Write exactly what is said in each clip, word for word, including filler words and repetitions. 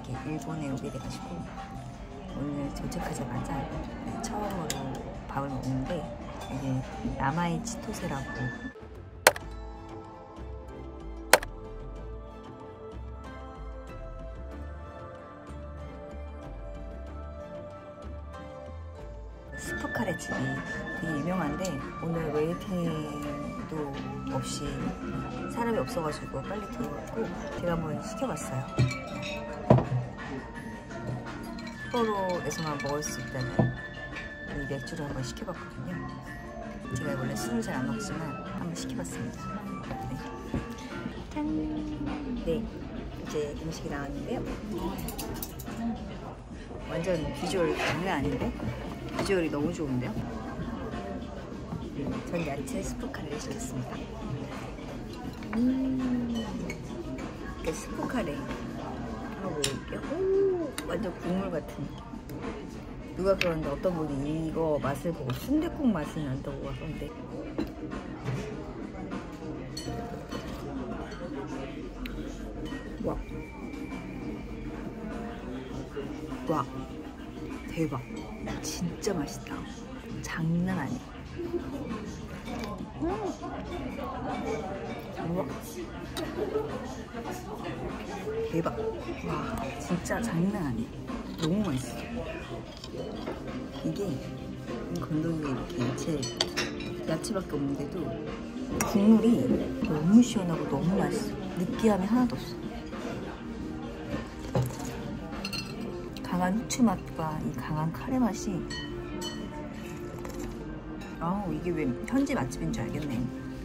이렇게 일본에 오게 돼가지고 오늘 도착하자마자 처음으로 밥을 먹는데 이게 야마이 치토세라고 스프 카레 집이 되게 유명한데 오늘 웨이팅도 없이 사람이 없어가지고 빨리 들어왔고 제가 한번 시켜봤어요. 삿포로에서만 먹을 수 있다는 이 맥주를 한번 시켜봤거든요. 제가 원래 술을 잘 안 먹지만 한번 시켜봤습니다. 네. 짠! 네, 이제 음식이 나왔는데요. 완전 비주얼 장난 아닌데? 비주얼이 너무 좋은데요? 전 야채 스프 카레를 시켰습니다. 음, 그 스프 카레 한번 먹어볼게요. 오, 완전 국물 같은. 누가 그러는데 어떤 분이 이거 맛을 보고 순댓국 맛이 난다고 하던데. 와, 와, 대박. 진짜 맛있다. 장난 아니야. 음. 우와. 대박. 와, 진짜 장난 아니야. 너무 맛있어. 이게 건더기에 이렇게 야채, 야채밖에 없는데도 국물이 너무 시원하고 너무 맛있어. 느끼함이 하나도 없어. 강한 후추 맛과 이 강한 카레 맛이, 아우, 이게 왜 현지 맛집인 줄 알겠네.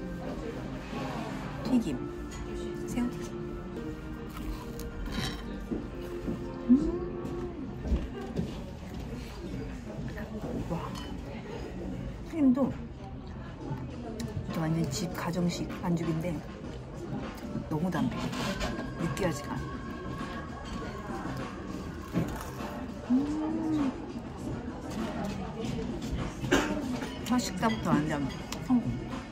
튀김, 새우튀김. 음. 와, 크림도 완전 집 가정식 반죽인데 너무 담백해. 느끼하지가 않아. 음. 첫 식사부터 완전 성공.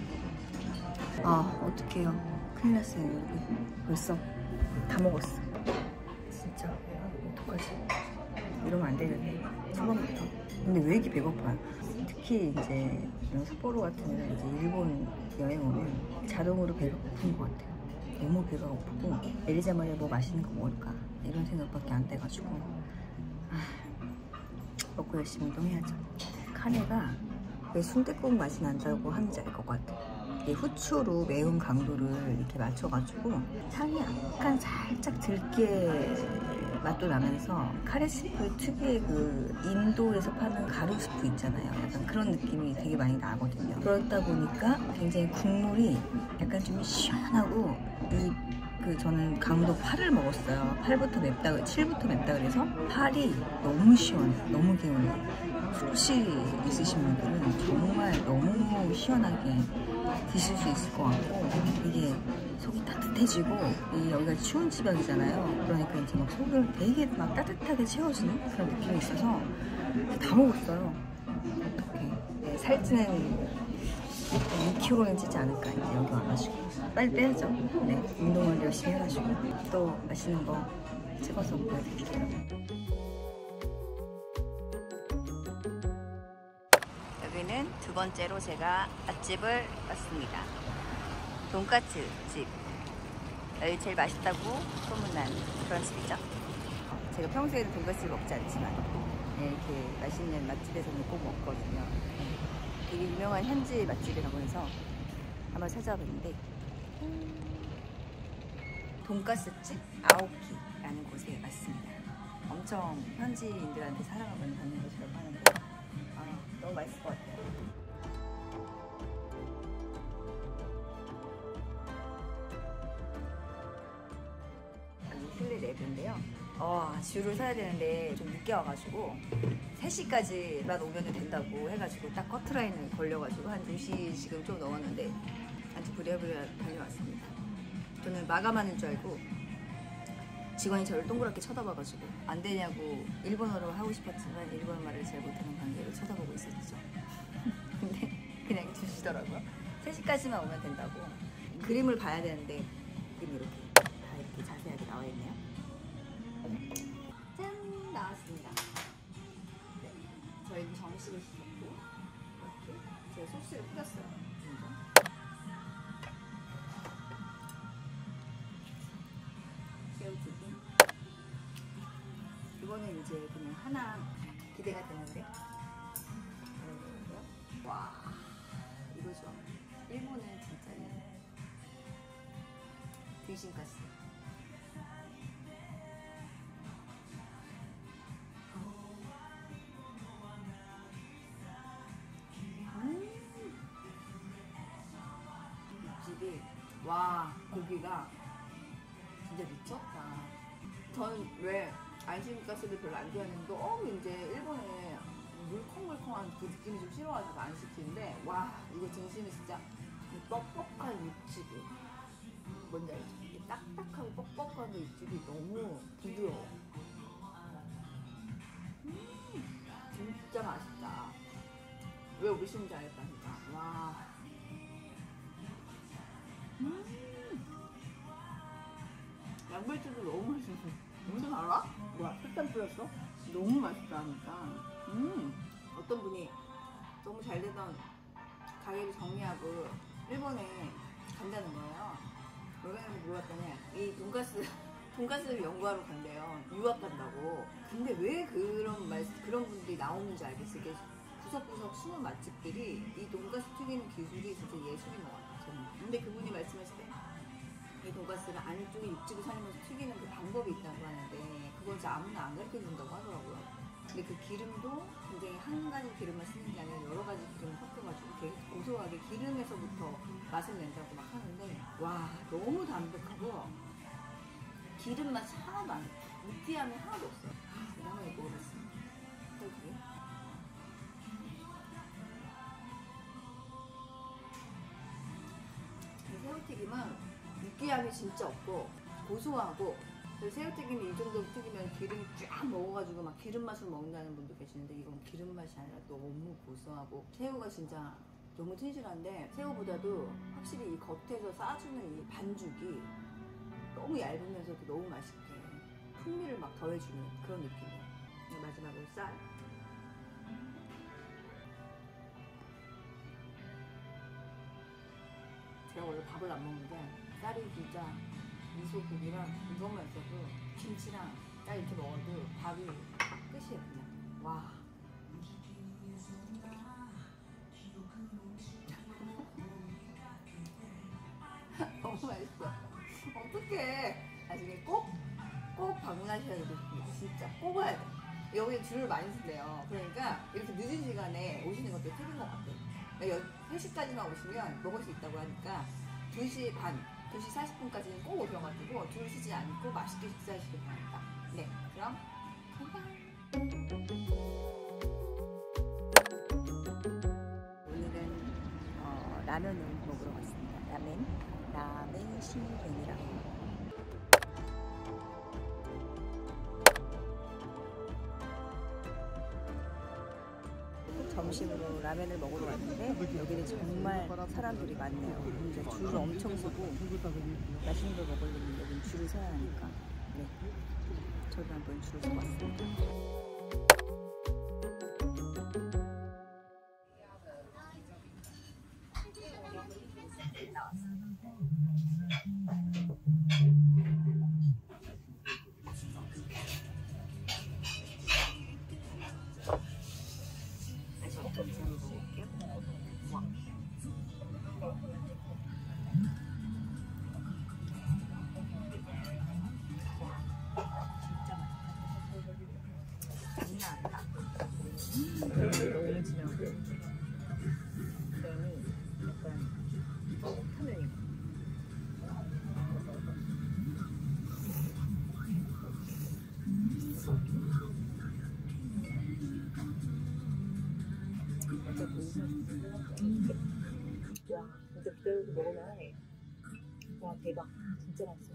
아, 어떡해요. 큰일 났어요, 여러분. 벌써 다 먹었어. 진짜 어떡하지? 이러면 안 되는데, 초반부터. 근데 왜 이렇게 배고파요? 특히 이제 이런 삿포로 같은 데는 이제 일본 여행 오면 자동으로 배가 고픈 것 같아요. 너무 배가 고프고 내리자마자 뭐 맛있는 거 먹을까 이런 생각밖에 안 돼가지고 아, 먹고 열심히 운동해야죠. 카레가 왜 순댓국 맛이 난다고 하는지 알 것 같아요. 이 후추로 매운 강도를 이렇게 맞춰가지고 향이 약간 살짝 들깨 맛도 나면서 카레 스프 특유의 그 인도에서 파는 가루 스프 있잖아요. 약간 그런 느낌이 되게 많이 나거든요. 그렇다 보니까 굉장히 국물이 약간 좀 시원하고 이 그 저는 강도 팔을 먹었어요. 팔부터 맵다, 칠부터 맵다 그래서 팔이 너무 시원해. 너무 개운해. 숙취 있으신 분들은 정말 너무 시원하게 드실 수 있을 것 같고 이게 속이 따뜻해지고 이 여기가 추운 지방이잖아요. 그러니까 이제 막 속을 되게 막 따뜻하게 채워주는 그런 느낌이 있어서 다 먹었어요. 어떡해. 네, 살찌는 이 킬로그램은 찌지 않을까 이제 여기 와가지고 빨리 빼야죠. 네, 운동을 열심히 해가지고 또 맛있는 거 찍어서 보여드릴게요. 여기는 두 번째로 제가 맛집을 왔습니다. 돈까스 집. 여기 제일 맛있다고 소문난 그런 집이죠. 제가 평소에는 돈까스를 먹지 않지만 네, 이렇게 맛있는 맛집에서는 꼭 먹거든요. 되게 유명한 현지 맛집이라고 해서 한번 찾아봤는데 돈까스집 아오키라는 곳에 왔습니다. 엄청 현지인들한테 사랑을 많이 받는 곳이라고 하는데 아, 너무 맛있을 것 같아요. 실내 내부인데요. 어, 줄을 서야 되는데 좀 늦게 와가지고 세 시까지만 오면 된다고 해가지고 딱 커트라인을 걸려가지고 한 두 시 지금 좀 넘었는데 아주 부랴부랴 달려왔습니다. 저는 마감하는 줄 알고 직원이 저를 동그랗게 쳐다봐가지고 안 되냐고 일본어로 하고 싶었지만 일본어 말을 잘 못하는 관계로 쳐다보고 있었죠. 근데 그냥 주시더라고요. 세 시까지만 오면 된다고. 그림을 봐야 되는데 그림이 이렇게 다 이렇게 자세하게 나와 있네요. 이거는 이제 그냥 하나 기대가 되는데. 와, 이거죠. 일본은 진짜 등심가스. 와, 고기가 진짜 미쳤다. 저는 왜 안심가스를 별로 안 좋아하는데 너무 이제 일본에 물컹물컹한 그 느낌이 좀 싫어가지고 안 시키는데, 와, 이거 등심이 진짜 뻑뻑한 육즙이 뭔지 알죠? 딱딱하고 뻑뻑한 그 육즙이 너무 부드러워. 음, 진짜 맛있다. 왜 우리 심지 알았다니까. 와. 음, 양배추도 너무 맛있어. 무슨 알아? 뭐야, 설탕 뿌렸어? 너무 맛있다니까. 음, 어떤 분이 너무 잘 되던 가게를 정리하고 일본에 간다는 거예요. 왜 가는지 물어봤더니 이 돈가스 돈가스를 연구하러 간대요. 유학 간다고. 근데 왜 그런 말 그런 분들이 나오는지 알겠어. 이게 구석구석 숨은 맛집들이 이 돈가스 튀기는 기술이 진짜 예술인 것 같아요. 저는. 근데 그분이 말씀하실 때 이 돈가스를 안쪽에 육즙이 살면서 튀기는 그 방법이 있다고 하는데 그건 진짜 아무나 안 가르쳐 준다고 하더라고요. 근데 그 기름도 굉장히 한 가지 기름만 쓰는 게 아니라 여러 가지 기름을 섞어가지고 되게 고소하게 기름에서부터 맛을 낸다고 막 하는데, 와, 너무 담백하고 기름 맛이 하나도 안 나요. 느끼함이 하나도 없어요. 아, 나는 이거 먹어봤습니다. 여기. 이 새우튀김은 느끼함이 진짜 없고 고소하고, 새우튀김이 이 정도 튀기면 기름이 쫙 먹어가지고 막 기름 맛을 먹는다는 분도 계시는데 이건 기름 맛이 아니라 너무 고소하고 새우가 진짜 너무 튼실한데 새우보다도 확실히 이 겉에서 싸주는 이 반죽이 너무 얇으면서도 너무 맛있게 풍미를 막 더해주는 그런 느낌이에요. 마지막으로 쌀. 제가 원래 밥을 안 먹는데 쌀이 진짜 미소국이랑 이것만 있어도 김치랑 딱 이렇게 먹어도 밥이 끝이에요 그냥. 와. 너무 맛있어. 어떡해. 나중에 꼭, 꼭 방문하셔야 되겠습니다. 진짜 꼭 와야 돼. 여기 줄을 많이 쓴대요. 그러니까 이렇게 늦은 시간에 오시는 것도 틀린 것 같아요. 세 시까지만 오시면 먹을 수 있다고 하니까 두 시 반, 두 시 사십 분까지는 꼭 오셔가지고 줄 서지 않고 맛있게 식사하시길 바랍니다. 네, 그럼 건강! 오늘은 어, 라면을 먹으러 왔습니다. 라멘, 라멘 시벤이라고. 점심으로 라면을 먹으러 왔는데 여기는 정말 사람들이 많네요. 진짜 줄을 엄청 서고 맛있는 걸 먹으려면 여기는 줄을 서야 하니까. 네, 저도 한번 줄을 서봤습니다. 너무 진하고 그다음에 약간 톡하면이고 진짜 고소해. 와, 진짜 기다려서 먹으면 해. 와, 대박. 진짜 맛있어.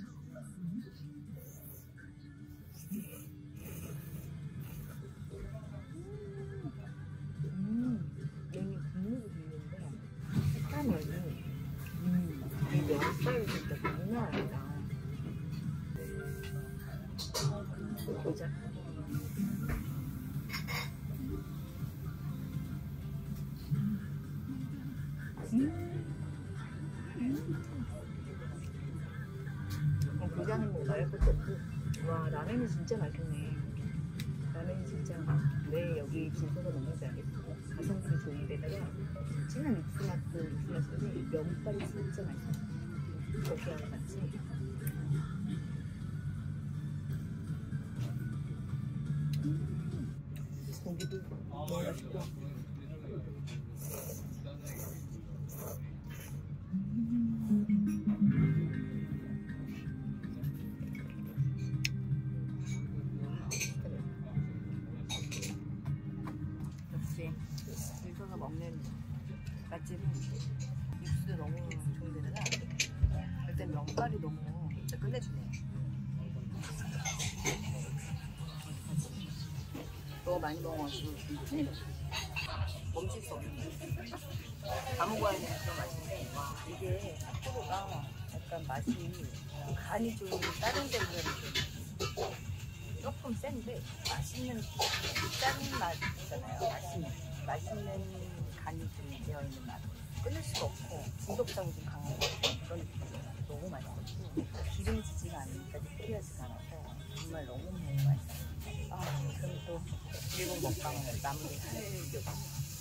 쌀이 진짜 장난 아니다. 보자. 음. 음. 어, 고장은 뭐 말할 것도 없고. 와, 라면이 진짜 맛있네. 라면이 진짜 왜 여기 줄 서서 먹는지 알겠어요. 가성비 좋은 데다가 진한 육수 맛도 육수 맛인데 면발이 진짜 맛있어요. 거기하고 같이. 고기도 너무 맛있고. 역시 줄 서서 먹는 맛집은 육수도 너무 좋은 데다가 일단 면발이 너무 진짜 끝내주네요. 너무 많이 먹어가지고 큰일 났어. 멈출 수 없네. 다 먹어야 되는 그런 맛인데 와 이게 핫도그가 약간 맛이 간이 좀 다른 데보다는 조금 센데 맛있는 짠 맛이잖아요. 맛있는 맛있는 간이 좀 되어 있는 맛. 끊을 수가 없고 중독성이 좀 강한 것 같아요. 그런 느낌이에요. 너무 맛있었고 기름지지가 않으니까 느끼하지가 않아서 정말 너무너무 맛있어요. 아 그럼 또 일본 먹방을 마무리 하려고